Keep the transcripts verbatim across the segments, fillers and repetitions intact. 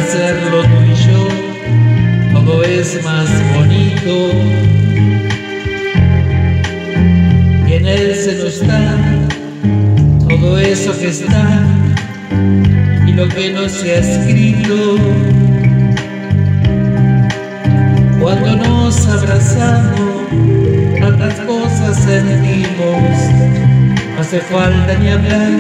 hacerlo tú y yo, todo es más bonito. Y en él se nos da todo eso que está y lo que no se ha escrito. Cuando nos abrazamos, tantas cosas sentimos, no hace falta ni hablar.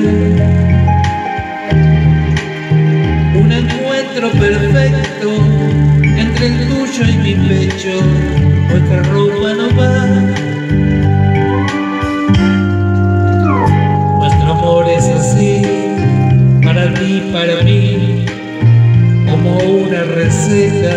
Un encuentro perfecto entre el tuyo y mi pecho, nuestra ropa no va. Nuestro amor es así, para ti, para mí, como una receta.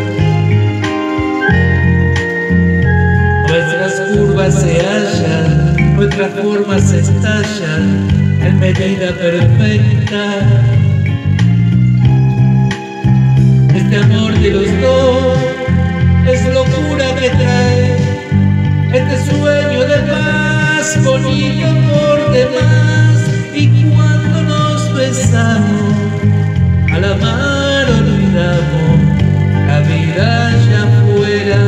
Nuestras curvas se hallan, nuestras formas se estallan en medida perfecta. Este amor de los dos es locura que trae este sueño de paz bonito por demás. Y cuando nos besamos, al amar olvidamos la vida allá afuera.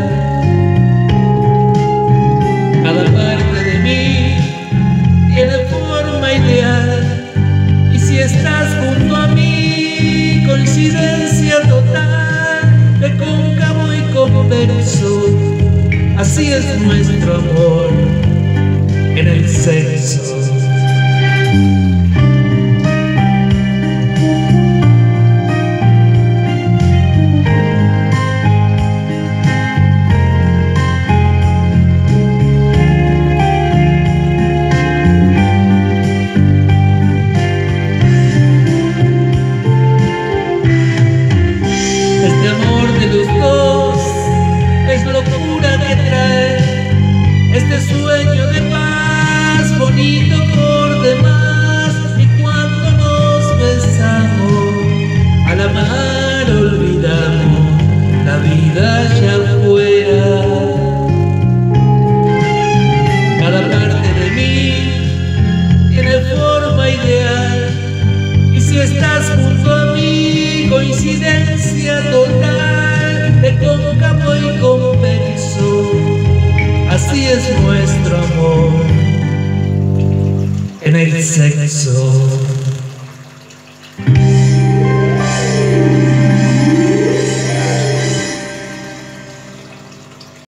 Cada parte de mí tiene forma ideal, y si estás junto a mí, coincidencia total de cóncavo y convexo. Así es nuestro amor en el sexo. Este amor de los dos es locura que trae este sueño de paz bonito por demás. Y cuando nos besamos, al amar olvidamos la vida allá afuera. Cada parte de mí tiene forma ideal, y si estás junto a mí, coincidencia total de cóncavo y convexo. Así es nuestro amor en el sexo.